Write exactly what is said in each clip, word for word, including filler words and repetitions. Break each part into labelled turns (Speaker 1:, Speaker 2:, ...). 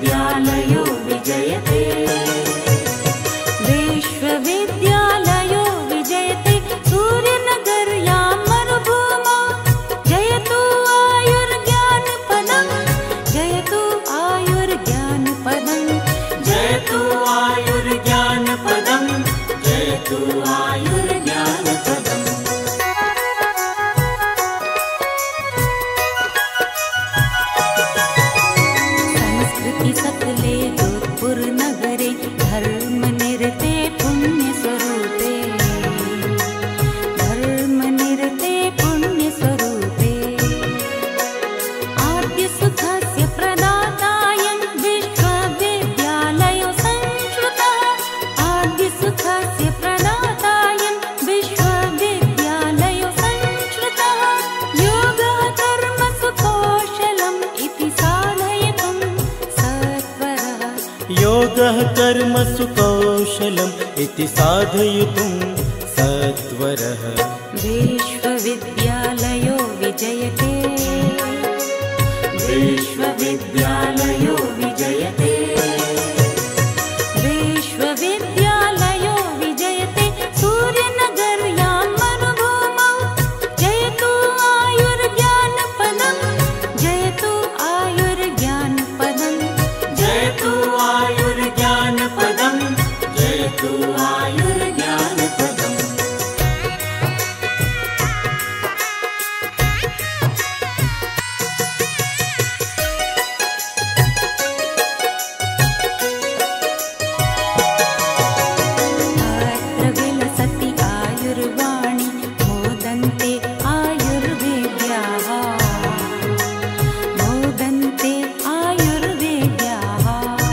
Speaker 1: विश्वविद्यालयो विजयते विश्वविद्यालयो विजयते सूर्यनगर्यां मरुभूमौ जयतु आयुर्ज्ञानपदं जयतु आयुर्ज्ञानपदं जयतु आयुर्ज्ञानपदं जयतु आयुर्ज्ञानपदम्। सकले जोधपुर नगरे धर्म निरते पुण्य स्वरूपे धर्म निरते पुण्य स्वरूपे आद्य सुखस्य प्रदातायं विश्वविद्यालयो संश्रुतः आद्य सुखस्य प्रदातायं विश्वविद्यालयो संश्रुतः योगः कर्मसु कौशलम् इति साधयितुं
Speaker 2: योगः कर्मसु कौशलम् इति साधयितुं सत्वरः
Speaker 1: विश्वविद्यालयो विजयते विश्वविद्यालयो विजयते विश्वविद्यालयो विजयते सूर्यनगर्यां मरुभूमौ जयतु आयुर्ज्ञानपदं जयतु आयुर्ज्ञानपदं जयतु आयुर्ज्ञानपदं जयतु आयुर्ज्ञानपदम्। अत्र विलसति आयुर्वाणी मोदन्ते आयुर्वेद्याः मोदन्ते आयुर्वेद्याः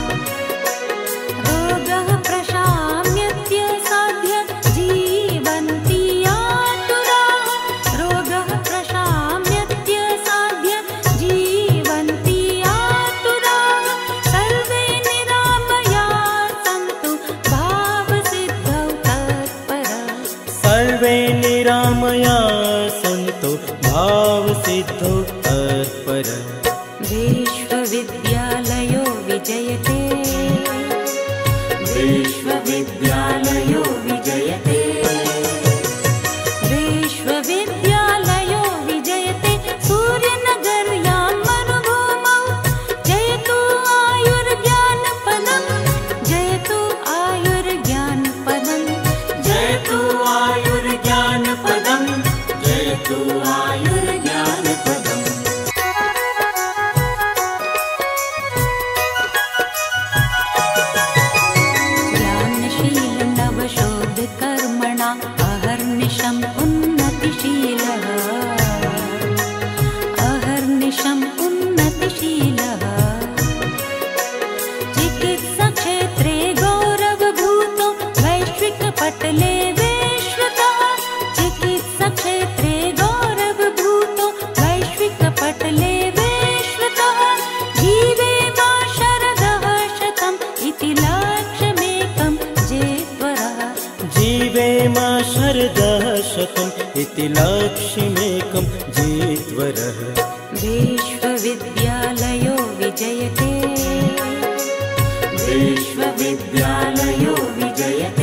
Speaker 1: रोगः प्रशाम्यत्य साध्य जीवन्ति आतुराः रोगः प्रशाम्यत्य साध्य जीवन्ति आतुराः सर्वे निरामया सन्तु भावसिद्धौ तत्पराः
Speaker 2: सर्वे निरामया सन्तो भावसिद्धौ तत्परः
Speaker 1: विश्वविद्यालयो विजयते विश्वविद्यालयो विजयते विश्वविद्यालयो विजयते सूर्यनगर्यां मरुभूमौ जयतु आयुर्ज्ञानपदं जयतु आयुर्ज्ञानपदं जयतु आयुर्ज्ञानपदं जयतु आयुर्ज्ञानपदम्। ज्ञानशील नवशोधकर्मणा अहर्निशम् उन्नतिशीलः अहर्निशम् उन्नतिशीलः चिकित्साक्षेत्रे गौरवभूतो वैश्विकपटले विश्रुतः चिकित्साक्षेत्रे गौरवभूतो वैश्विकपटले विश्रुतः जीवे मा शरदः शतम् इति लक्ष्यमेकं जेत्वरः
Speaker 2: जीवे मा शरदः शतम् इति लक्ष्यमेकं जेत्वरः
Speaker 1: विश्वविद्यालयो विजयते विश्वविद्यालयो विजयते